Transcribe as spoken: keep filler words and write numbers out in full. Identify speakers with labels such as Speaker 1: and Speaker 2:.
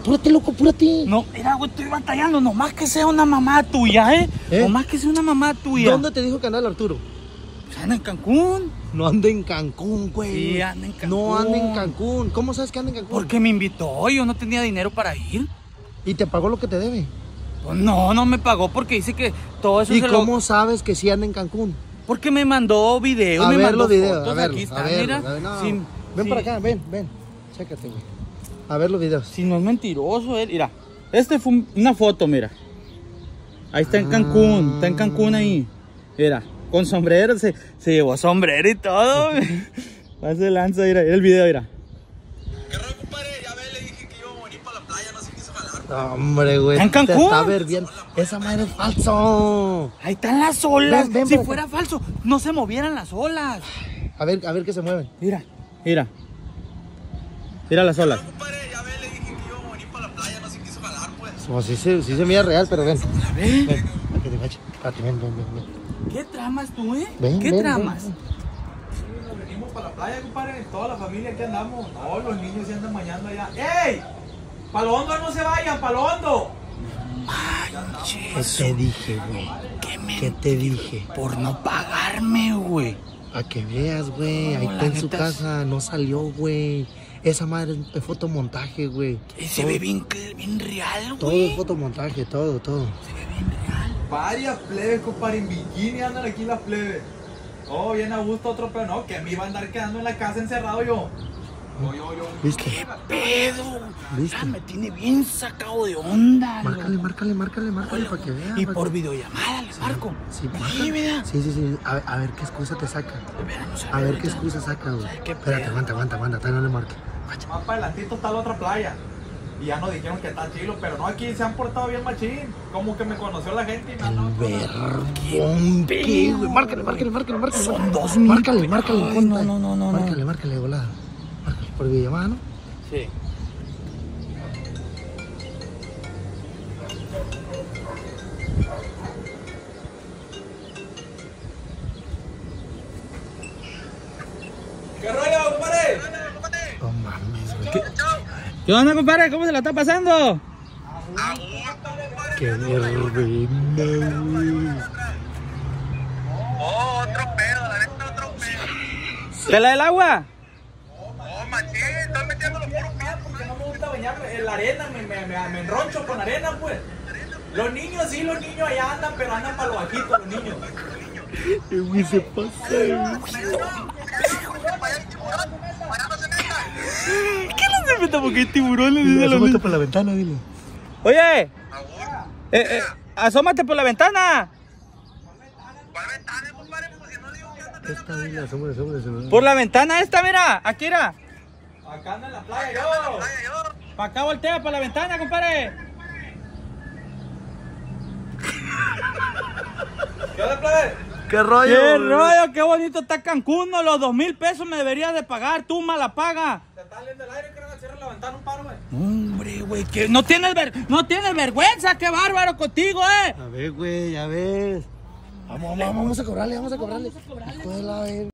Speaker 1: apúrate, loco, apúrate.
Speaker 2: No, mira, güey, estoy batallando. Nomás que sea una mamá tuya, ¿eh? ¿eh? Nomás que sea una mamá tuya.
Speaker 1: ¿Dónde te dijo que anda el Arturo?
Speaker 2: Pues anda en Cancún.
Speaker 1: No anda en Cancún, güey.
Speaker 2: Sí, anda en Cancún.
Speaker 1: No anda en Cancún. ¿Cómo sabes que anda en Cancún?
Speaker 2: Porque me invitó. Yo no tenía dinero para ir.
Speaker 1: ¿Y te pagó lo que te debe?
Speaker 2: Pues no, no me pagó porque dice que todo eso
Speaker 1: ¿Y
Speaker 2: se
Speaker 1: cómo
Speaker 2: lo...
Speaker 1: sabes que sí anda en Cancún?
Speaker 2: Porque me mandó videos,
Speaker 1: A
Speaker 2: me
Speaker 1: ver
Speaker 2: mandó
Speaker 1: los videos,
Speaker 2: fotos.
Speaker 1: a verlo,
Speaker 2: Aquí está,
Speaker 1: a verlo,
Speaker 2: mira.
Speaker 1: a ver, no.
Speaker 2: Sí,
Speaker 1: ven
Speaker 2: sí.
Speaker 1: para acá, ven, ven. Chécate, güey. A ver los videos.
Speaker 2: Si no es mentiroso él, mira. Este fue un- una foto, mira. Ahí está en Cancún, está en Cancún ahí. Mira, con sombrero, se, se llevó sombrero y todo. Pase lanza, mira, el video, mira.
Speaker 3: ¿Qué rollo, compadre? Ya ve, le dije que iba a venir para la playa, no se quiso jalar.
Speaker 1: No, hombre, güey.
Speaker 2: ¿En Cancún?
Speaker 1: Te está ver bien. Esa madre es falso.
Speaker 2: Ahí están las olas.
Speaker 1: Ven, ven
Speaker 2: si
Speaker 1: para
Speaker 2: fuera falso, no se movieran las olas.
Speaker 1: A ver, a ver que se mueven.
Speaker 2: Mira, mira. Mira las olas.
Speaker 3: No, compadre, ya ve, le dije que iba a venir para la playa, no se quiso jalar, pues.
Speaker 1: Como si se, si se mira real, pero ven.
Speaker 2: A ver.
Speaker 1: Ven, aquí te cacho. Espérate, ven, ven, ven, ven.
Speaker 2: ¿Qué tramas tú, eh?
Speaker 1: Ven,
Speaker 2: ¿Qué
Speaker 1: ven,
Speaker 2: tramas?
Speaker 1: ven,
Speaker 3: Nos venimos para la playa, compadre. Toda la familia aquí andamos. No, los niños se andan bañando allá. ¡Ey! ¡Palo hondo no se vayan! ¡Palo hondo!
Speaker 1: ¿Qué te dije, güey?
Speaker 2: ¿Qué,
Speaker 1: ¿Qué te dije?
Speaker 2: Por no pagarme, güey.
Speaker 1: A que veas, güey. Ahí
Speaker 2: No,
Speaker 1: está
Speaker 2: la
Speaker 1: en su
Speaker 2: neta es-
Speaker 1: casa. No salió, güey. Esa madre es fotomontaje, güey.
Speaker 2: Y se ve bien, bien real,
Speaker 1: Todo
Speaker 2: güey.
Speaker 1: es fotomontaje, todo, todo.
Speaker 2: Se ve bien real.
Speaker 3: Varias plebes, compadre. En bikini andan aquí las plebes. Oh, bien a gusto otro, pero no, que me iba a andar quedando en la casa encerrado yo. Yo, yo, yo.
Speaker 1: ¿Viste?
Speaker 2: ¿Qué pedo?
Speaker 1: ¿Viste?
Speaker 2: Ya me tiene bien sacado de onda.
Speaker 1: Márcale,
Speaker 2: loco.
Speaker 1: márcale, márcale, márcale para que vea.
Speaker 2: Y
Speaker 1: para
Speaker 2: por
Speaker 1: que-
Speaker 2: videollamada les marco.
Speaker 1: Sí,
Speaker 2: Sí,
Speaker 1: márcale.
Speaker 2: mira.
Speaker 1: Sí, sí, sí. A, a ver qué excusa te saca.
Speaker 2: Vamos
Speaker 1: A ver qué
Speaker 2: ahorita.
Speaker 1: excusa saca, güey.
Speaker 2: ¿Qué
Speaker 1: Espérate,
Speaker 2: pedo?
Speaker 1: aguanta, aguanta, aguanta. Todavía no le marque. Guacha.
Speaker 3: Más para adelantito está la otra playa. Y ya nos dijeron que está chilo, pero no, aquí se han portado bien machín. Como que me conoció la gente y me han dado
Speaker 1: El
Speaker 3: cosas.
Speaker 1: vergón. ¿Qué, güey? Márcale, márcale, márcale, márcale.
Speaker 2: Son
Speaker 1: márcale.
Speaker 2: dos mil
Speaker 1: Márcale,
Speaker 2: pesos.
Speaker 1: márcale.
Speaker 2: Ay,
Speaker 1: cuenta.
Speaker 2: no, no, no, no,
Speaker 1: Márcale,
Speaker 2: no.
Speaker 1: márcale de volada. Márcale por videollamada, ¿no?
Speaker 2: Sí.
Speaker 3: ¿Qué rollo, compadre?
Speaker 1: No mames, güey. Qué,
Speaker 2: ¿Qué onda, compadre? ¿Cómo se la está pasando?
Speaker 1: qué verbena, güey.
Speaker 3: Oh, otro pedo, la neta, otro pedo.
Speaker 2: ¿Te la del agua?
Speaker 3: Oh, machín, estoy metiendo los puros pies porque no me gusta bañarme en la arena, me, me, me, me enroncho con arena, pues. Los niños, sí, los niños allá andan, pero andan para lo bajito, los niños.
Speaker 1: Qué güey se pasa, güey.
Speaker 2: ¿Qué les meta? Porque hay tiburones. dice la
Speaker 1: Asómate
Speaker 2: niña.
Speaker 1: por la ventana, dile.
Speaker 2: Oye, eh, eh, asómate por la ventana.
Speaker 3: ¿Cuál ventana, compadre? Pues si no digo que anda
Speaker 1: Esta, dile, asómate, asómate.
Speaker 2: Por la ventana esta, mira. Aquí, mira.
Speaker 3: acá anda en la playa, yo.
Speaker 2: Para acá voltea, para la ventana, compadre.
Speaker 3: ¿Qué onda, plebe?
Speaker 1: ¿Qué rollo?
Speaker 2: ¡Qué
Speaker 1: güey?
Speaker 2: rollo! ¡Qué bonito está Cancún! No, los dos mil pesos me deberías de pagar. Tú, mala paga.
Speaker 3: Te está saliendo el aire, que no cierra la ventana un paro, güey.
Speaker 2: Hombre, güey, que no tienes ver... no tienes vergüenza. ¡Qué bárbaro contigo, eh!
Speaker 1: A ver, güey, ya ves. Vamos, vamos, vamos a cobrarle, vamos a cobrarle. Hijo de la verga.